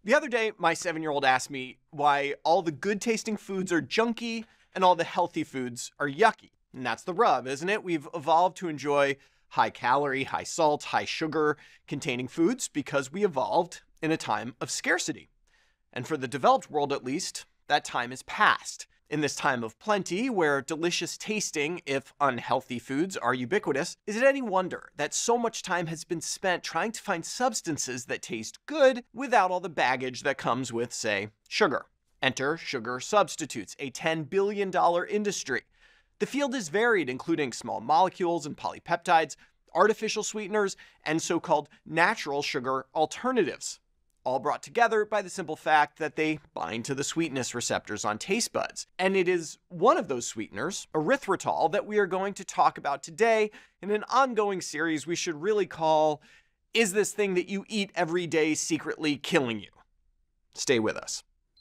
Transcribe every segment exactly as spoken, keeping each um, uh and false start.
The other day, my seven-year-old asked me why all the good-tasting foods are junky and all the healthy foods are yucky. And that's the rub, isn't it? We've evolved to enjoy high-calorie, high-salt, high-sugar-containing foods because we evolved in a time of scarcity. And for the developed world, at least, that time is past. In this time of plenty, where delicious tasting, if unhealthy foods are ubiquitous, is it any wonder that so much time has been spent trying to find substances that taste good without all the baggage that comes with, say, sugar? Enter sugar substitutes, a ten billion dollars industry. The field is varied, including small molecules and polypeptides, artificial sweeteners, and so-called natural sugar alternatives, all brought together by the simple fact that they bind to the sweetness receptors on taste buds. And it is one of those sweeteners, erythritol, that we are going to talk about today in an ongoing series we should really call, Is This Thing That You Eat Every Day Secretly Killing You? Stay with us.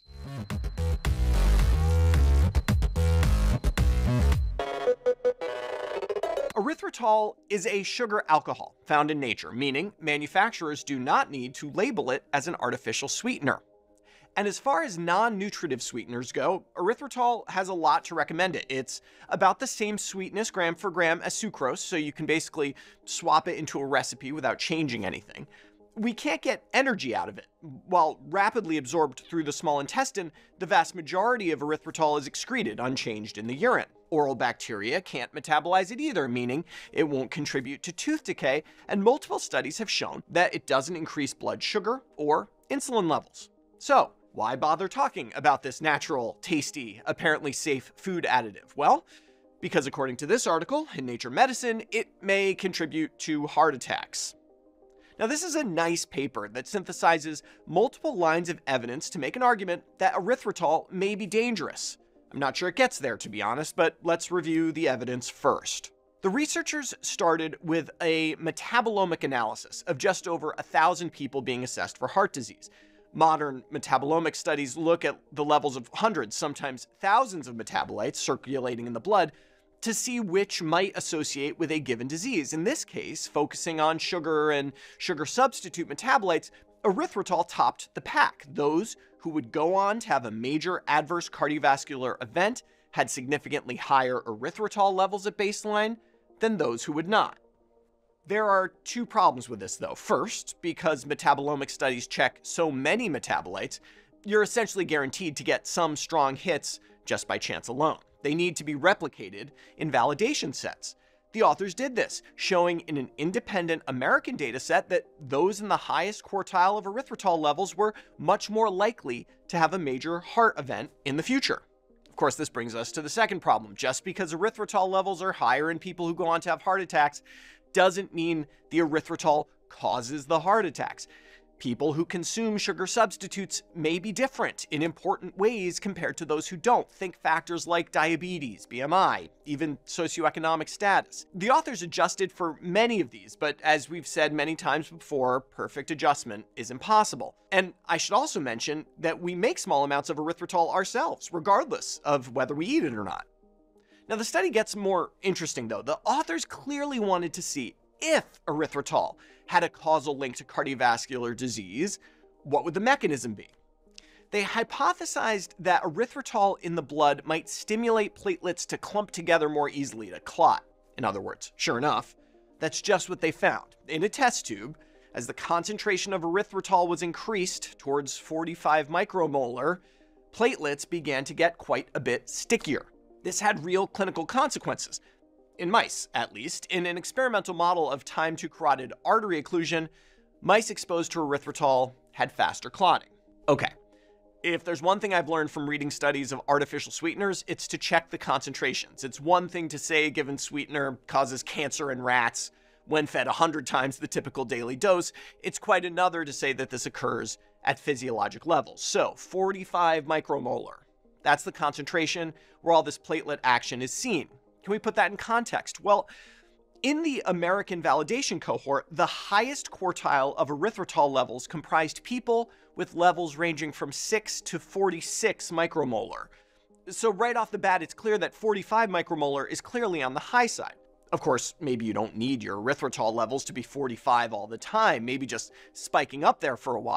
Erythritol is a sugar alcohol found in nature, meaning manufacturers do not need to label it as an artificial sweetener. And as far as non-nutritive sweeteners go, erythritol has a lot to recommend it. It's about the same sweetness gram for gram as sucrose, so you can basically swap it into a recipe without changing anything. We can't get energy out of it. While rapidly absorbed through the small intestine, the vast majority of erythritol is excreted unchanged in the urine. Oral bacteria can't metabolize it either, meaning it won't contribute to tooth decay, and multiple studies have shown that it doesn't increase blood sugar or insulin levels. So, why bother talking about this natural, tasty, apparently safe food additive? Well, because according to this article in Nature Medicine, it may contribute to heart attacks. Now, this is a nice paper that synthesizes multiple lines of evidence to make an argument that erythritol may be dangerous. I'm not sure it gets there, to be honest, but let's review the evidence first. The researchers started with a metabolomic analysis of just over a thousand people being assessed for heart disease. Modern metabolomic studies look at the levels of hundreds, sometimes thousands of metabolites circulating in the blood to see which might associate with a given disease. In this case, focusing on sugar and sugar substitute metabolites, erythritol topped the pack. Those who would go on to have a major adverse cardiovascular event had significantly higher erythritol levels at baseline than those who would not. There are two problems with this, though. First, because metabolomic studies check so many metabolites, you're essentially guaranteed to get some strong hits just by chance alone. They need to be replicated in validation sets. The authors did this, showing in an independent American data set that those in the highest quartile of erythritol levels were much more likely to have a major heart event in the future. Of course, this brings us to the second problem. Just because erythritol levels are higher in people who go on to have heart attacks doesn't mean the erythritol causes the heart attacks. People who consume sugar substitutes may be different in important ways compared to those who don't. Think factors like diabetes, B M I, even socioeconomic status. The authors adjusted for many of these, but as we've said many times before, perfect adjustment is impossible. And I should also mention that we make small amounts of erythritol ourselves, regardless of whether we eat it or not. Now, the study gets more interesting, though. The authors clearly wanted to see if erythritol had a causal link to cardiovascular disease, what would the mechanism be? They hypothesized that erythritol in the blood might stimulate platelets to clump together more easily, to clot. In other words, sure enough, that's just what they found. In a test tube, as the concentration of erythritol was increased towards forty-five micromolar, platelets began to get quite a bit stickier. This had real clinical consequences. In mice, at least. In an experimental model of time to carotid artery occlusion, mice exposed to erythritol had faster clotting. Okay, if there's one thing I've learned from reading studies of artificial sweeteners, it's to check the concentrations. It's one thing to say a given sweetener causes cancer in rats when fed one hundred times the typical daily dose. It's quite another to say that this occurs at physiologic levels. So, forty-five micromolar. That's the concentration where all this platelet action is seen. Can we put that in context? Well, in the American validation cohort, the highest quartile of erythritol levels comprised people with levels ranging from six to forty-six micromolar. So right off the bat, it's clear that forty-five micromolar is clearly on the high side. Of course, maybe you don't need your erythritol levels to be forty-five all the time. Maybe just spiking up there for a while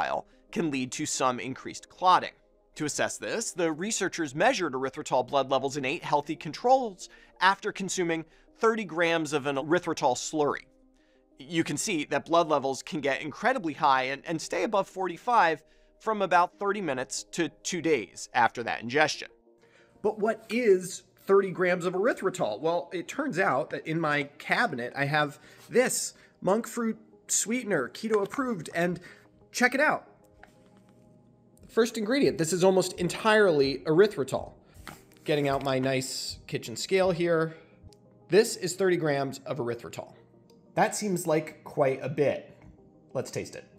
can lead to some increased clotting. To assess this, the researchers measured erythritol blood levels in eight healthy controls after consuming thirty grams of an erythritol slurry. You can see that blood levels can get incredibly high and, and stay above forty-five from about thirty minutes to two days after that ingestion. But what is thirty grams of erythritol? Well, it turns out that in my cabinet, I have this monk fruit sweetener, keto approved, and check it out. First ingredient, this is almost entirely erythritol. Getting out my nice kitchen scale here. This is thirty grams of erythritol. That seems like quite a bit. Let's taste it.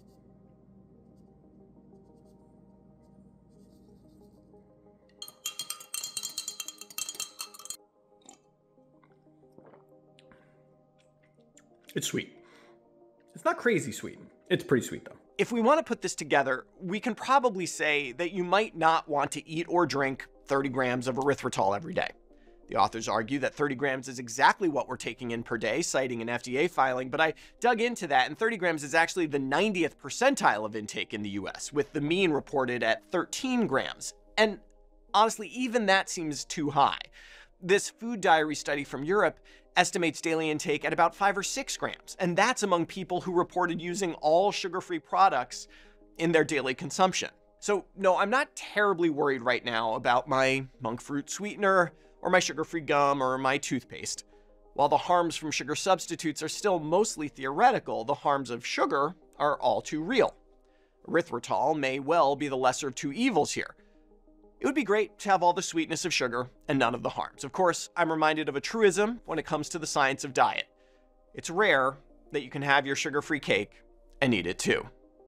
It's sweet. It's not crazy sweet. It's pretty sweet though. If we want to put this together, we can probably say that you might not want to eat or drink thirty grams of erythritol every day. The authors argue that thirty grams is exactly what we're taking in per day, citing an F D A filing, but I dug into that, and thirty grams is actually the ninetieth percentile of intake in the U S, with the mean reported at thirteen grams. And honestly, even that seems too high. This food diary study from Europe estimates daily intake at about five or six grams, and that's among people who reported using all sugar-free products in their daily consumption. So no, I'm not terribly worried right now about my monk fruit sweetener or my sugar-free gum or my toothpaste. While the harms from sugar substitutes are still mostly theoretical, the harms of sugar are all too real. Erythritol may well be the lesser of two evils here. It would be great to have all the sweetness of sugar and none of the harms. Of course, I'm reminded of a truism when it comes to the science of diet. It's rare that you can have your sugar-free cake and eat it too.